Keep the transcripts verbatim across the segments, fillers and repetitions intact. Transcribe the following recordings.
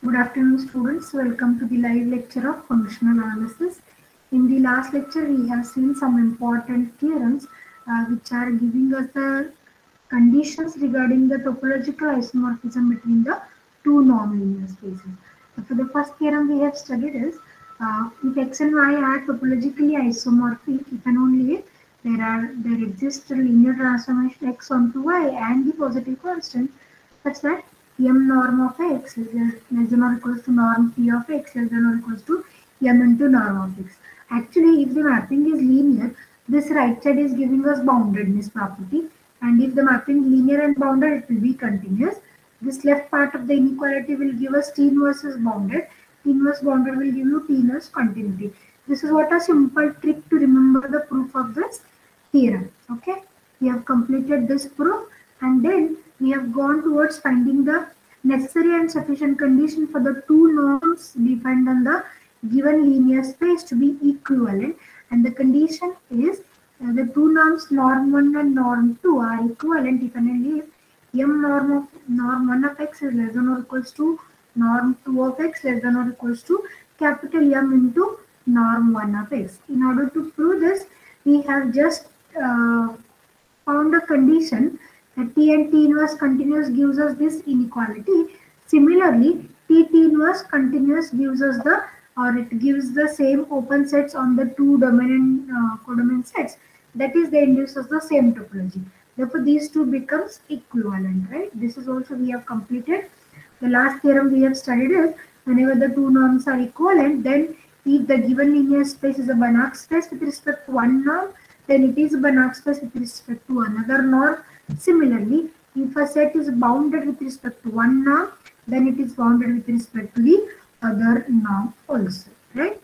Good afternoon, students. Welcome to the live lecture of functional analysis. In the last lecture, we have seen some important theorems uh, which are giving us the conditions regarding the topological isomorphism between the two nonlinear spaces. So for the first theorem we have studied is uh, if x and y are topologically isomorphic, if and only if there are there exists a linear transformation x onto y and the positive constant such that m norm of x is less than or equals to norm p of x less than or equals to m into norm of x. Actually, if the mapping is linear, this right side is giving us boundedness property, and if the mapping is linear and bounded, it will be continuous. This left part of the inequality will give us T inverse is bounded. T inverse bounded will give you T inverse continuity. This is what a simple trick to remember the proof of this theorem. Okay, we have completed this proof, and then we have gone towards finding the necessary and sufficient condition for the two norms defined on the given linear space to be equivalent, and the condition is uh, the two norms norm one and norm two are equivalent if and only if m norm of norm one of x is less than or equals to norm two of x less than or equals to capital M into norm one of x. In order to prove this, we have just uh, found a condition that T and T inverse continuous gives us this inequality. Similarly, T T inverse continuous gives us the or it gives the same open sets on the two dominant uh, codomain sets. That is, they induce us the same topology. Therefore, these two becomes equivalent, right? This is also we have completed. The last theorem we have studied is whenever the two norms are equivalent, then if the given linear space is a Banach space with respect to one norm, then it is a Banach space with respect to another norm. Similarly, if a set is bounded with respect to one norm, then it is bounded with respect to the other norm also, right?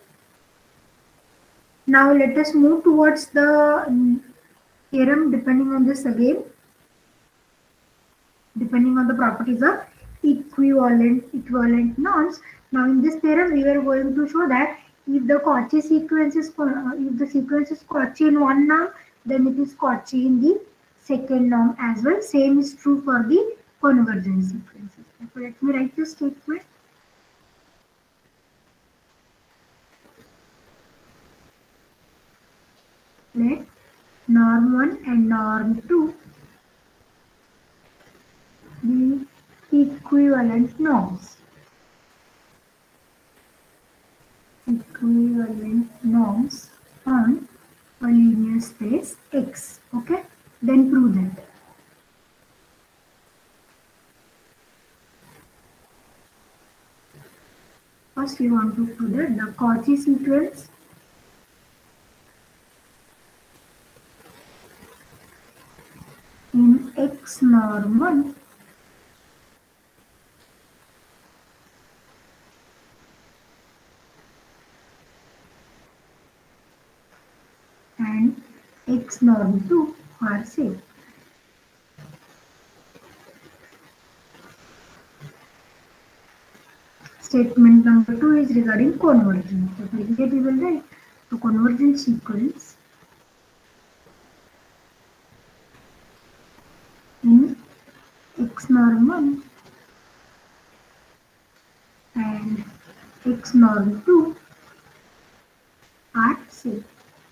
Now let us move towards the um, theorem depending on this again, depending on the properties of equivalent equivalent norms. Now in this theorem, we were going to show that if the Cauchy sequence is uh, if the sequence is Cauchy in one norm, then it is Cauchy in the second norm as well. Same is true for the convergent sequences. So let me write this statement. Let norm one and norm two be equivalent norms. Equivalent norms on a linear space X. Okay, then prove that. First, we want to prove that the Cauchy sequence in X norm one and X norm two are same. Statement number two is regarding convergence. So here we will write the convergent sequence in X norm one and X norm two are same.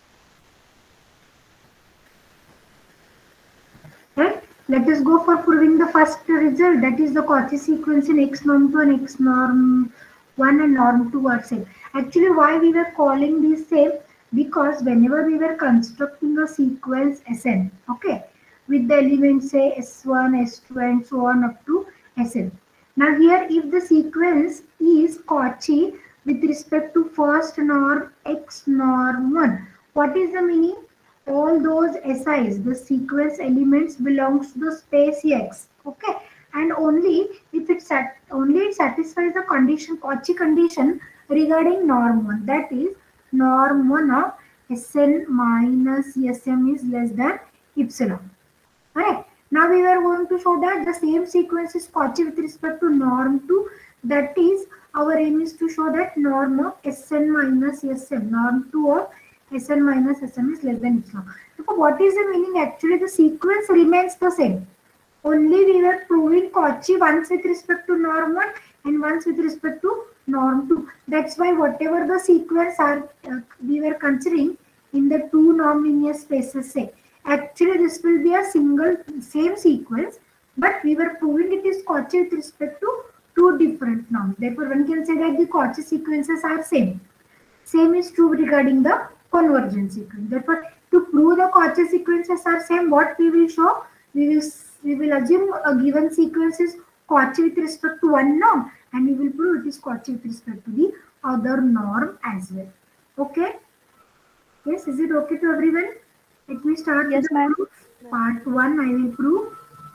Right? Let us go for proving the first result, that is the Cauchy sequence in X norm two and X norm one and norm two are same. Actually, why we were calling these same? Because whenever we were constructing a sequence Sn, okay, with the elements say S one, S two and so on up to Sn. Now here if the sequence is Cauchy with respect to first norm X norm one, what is the meaning? All those S Is, the sequence elements belongs to the space X, okay, and only if it sat only it satisfies the condition Cauchy condition regarding norm one, that is norm one of Sn minus Sm is less than epsilon. Correct. Now we were going to show that the same sequence is Cauchy with respect to norm two. That is, our aim is to show that norm of Sn minus Sm, norm two of Sn minus Sm is less than epsilon. So what is the meaning? Actually, the sequence remains the same. Only we were proving Cauchy once with respect to norm one and once with respect to norm two. That's why whatever the sequence are uh, we were considering in the two nonlinear spaces, say actually this will be a single same sequence, but we were proving it is Cauchy with respect to two different norms. Therefore, one can say that the Cauchy sequences are same. Same is true regarding the convergence sequence. Therefore, to prove the Cauchy sequences are same, what we will show, we will we will assume a given sequence is Cauchy with respect to one norm, and we will prove it is Cauchy with respect to the other norm as well. Okay? Yes, is it okay to everyone? Let me start Yes, the ma'am. proof. Part one, I will prove.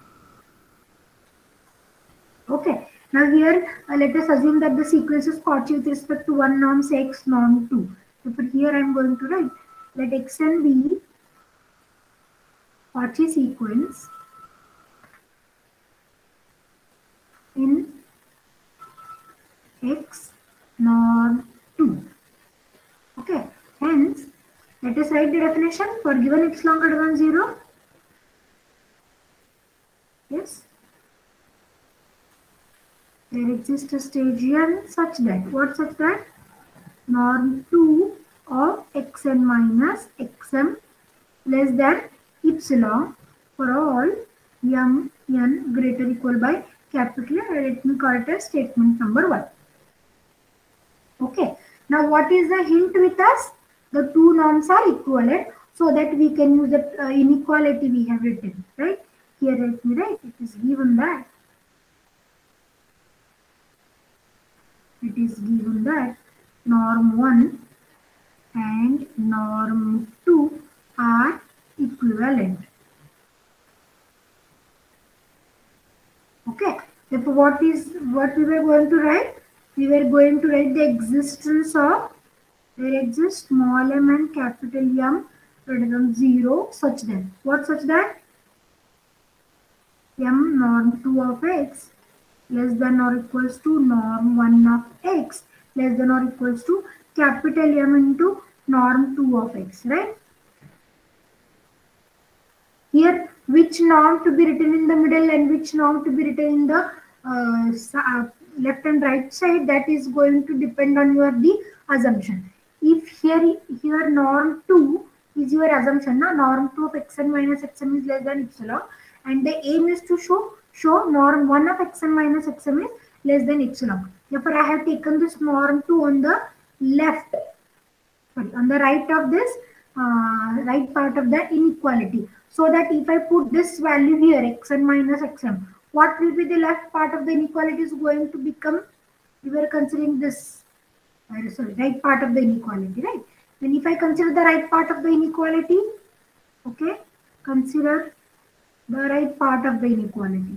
Okay. Now here, uh, let us assume that the sequence is Cauchy with respect to one norm, say x norm two. Therefore, here I am going to write let xn be Cauchy sequence in x norm two. Okay. Hence, let us write the definition for given x longer than zero. Yes. There exists a station such that, what such that? Norm two of xn minus xm less than epsilon for all m n greater equal by capital N. Let me call it as statement number one. Okay. Now what is the hint with us? The two norms are equivalent, so that we can use the uh, inequality we have written. Right? Here let me write. It is given that it is given that norm one and norm two are equivalent. Okay. Therefore, what is what we were going to write? We were going to write the existence of there exists small m and capital M greater than zero such that what such that m norm two of x less than or equals to norm one of x less than or equals to capital M into norm two of x, right? Here, which norm to be written in the middle and which norm to be written in the uh, left and right side, that is going to depend on your the assumption. If here here norm two is your assumption, na, norm two of xn minus xm is less than epsilon, and the aim is to show show norm one of xn minus xm is less than epsilon. Therefore, I have taken this norm two on the left, sorry, on the right of this uh, right part of the inequality. So that if I put this value here, xn minus xm, what will be the left part of the inequality is going to become, we were considering this, uh, sorry, right part of the inequality, right? Then if I consider the right part of the inequality, okay, consider the right part of the inequality.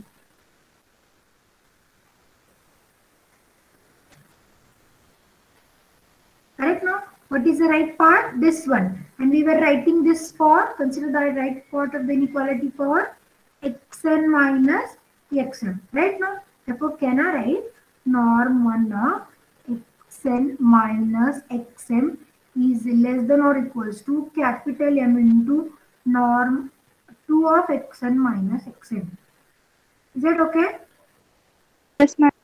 Correct now? What is the right part? This one. And we were writing this for, consider the right part of the inequality for xn minus xm. Right now? Therefore, can I write norm one of xn minus xm is less than or equals to capital M into norm two of xn minus xm. Is that okay? Yes, ma'am.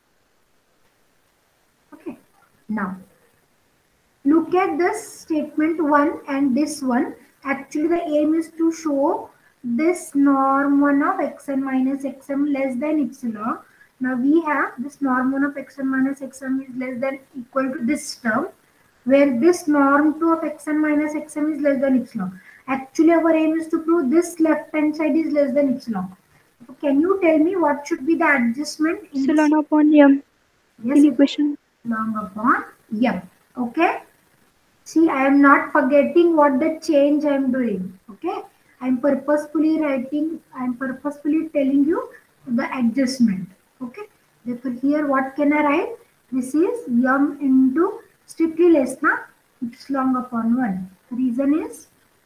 Okay. Now, look at this statement one and this one. Actually, the aim is to show this norm one of xn minus xm less than epsilon. Now we have this norm one of xn minus xm is less than equal to this term, where this norm two of xn minus xm is less than epsilon. Actually, our aim is to prove this left hand side is less than epsilon. So can you tell me what should be the adjustment in this? Epsilon upon m Yes, in equation. Epsilon upon m. Okay. See, I am not forgetting what the change I am doing. Okay. I am purposefully writing, I am purposefully telling you the adjustment. Okay. Therefore, here what can I write? This is m into strictly less than epsilon upon one. The reason is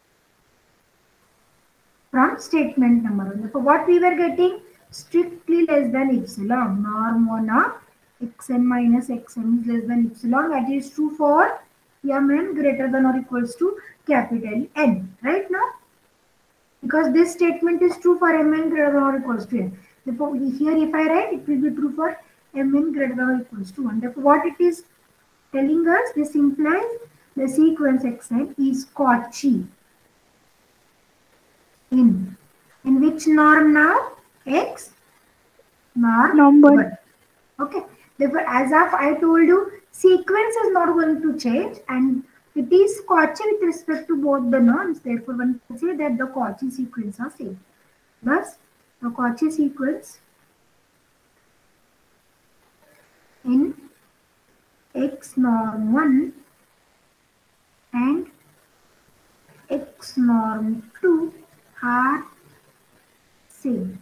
from statement number one. Therefore, what we were getting? Strictly less than epsilon. Norm one of xn minus xm is less than epsilon. That is true for mn greater than or equals to capital N. Right now? Because this statement is true for mn greater than or equals to n. Therefore, here if I write, it will be true for mn greater than or equals to one. Therefore, what it is telling us, this implies the sequence xn is Cauchy in in which norm now? X norm Norm one. one. Okay. Therefore, as of I told you, sequence is not going to change and it is Cauchy with respect to both the norms. Therefore, one can say that the Cauchy sequence are same. Thus, the Cauchy sequence in X norm one and X norm two are same.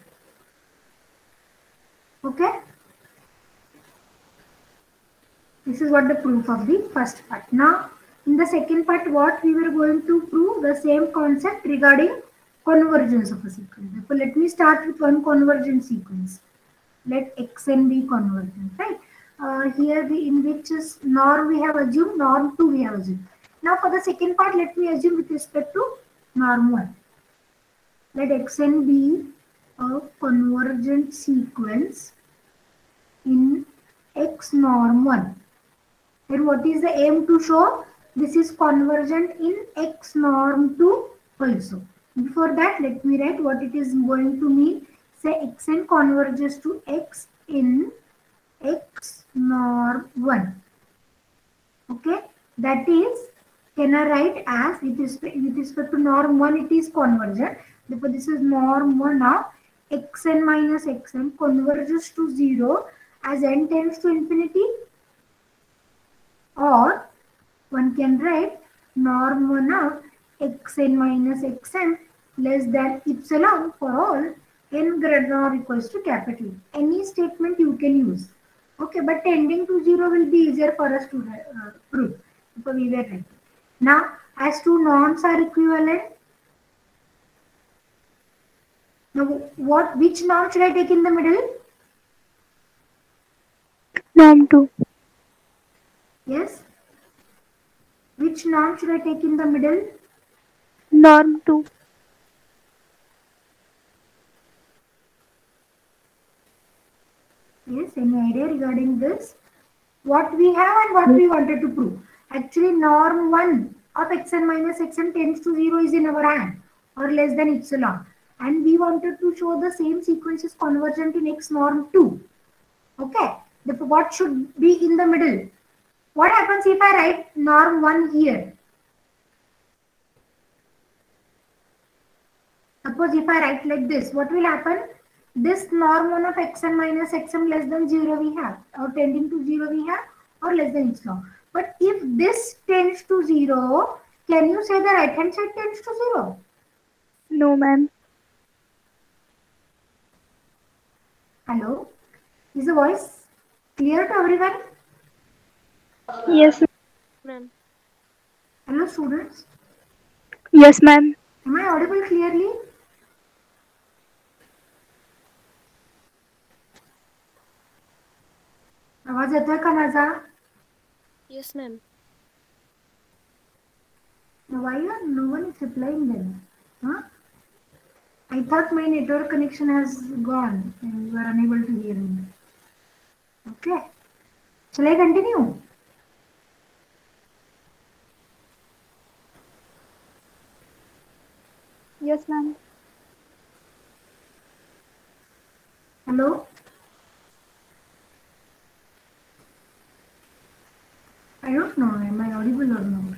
Okay? This is what the proof of the first part. Now, in the second part, what we were going to prove the same concept regarding convergence of a sequence. Therefore, let me start with one convergent sequence. Let xn be convergent, right? Uh, here we in which is norm we have assumed, norm two we have assumed. Now for the second part, let me assume with respect to norm one. Let xn be a convergent sequence in x norm one. Then what is the aim to show? This is convergent in x norm two also. Before that, let me write what it is going to mean. Say xn converges to x in x norm one. Okay, that is, can I write as with respect, with respect to norm one it is convergent. Therefore, this is norm one of xn minus xn converges to zero as n tends to infinity, or one can write norm one of xn minus xn less than epsilon for all n greater than or equals to capital. Any statement you can use. Okay, but tending to zero will be easier for us to uh, prove. So we were right. Now, as two norms are equivalent, now what which norm should I take in the middle? Norm two. Yes. Which norm should I take in the middle? Norm two. Yes, any idea regarding this? What we have and what we wanted to prove. Actually, norm one of xn minus xn tends to zero is in our hand or less than epsilon. And we wanted to show the same sequence is convergent in x norm two. Okay. Therefore, what should be in the middle? What happens if I write norm one here? Suppose if I write like this, what will happen? This norm one of xn minus xn less than zero we have, or tending to zero we have, or less than epsilon. But if this tends to zero, can you say the right hand side tends to zero? No, ma'am. Hello? Is the voice clear to everyone? Yes, ma'am. Hello students? Yes, ma'am. Am I audible clearly? आवाज येतोय का माझा? Yes, ma'am. Why are no one is replying then? Huh? I thought my network connection has gone and you are unable to hear me. Okay. Shall I continue? Yes, ma'am. Hello? I don't know. Am I audible or not?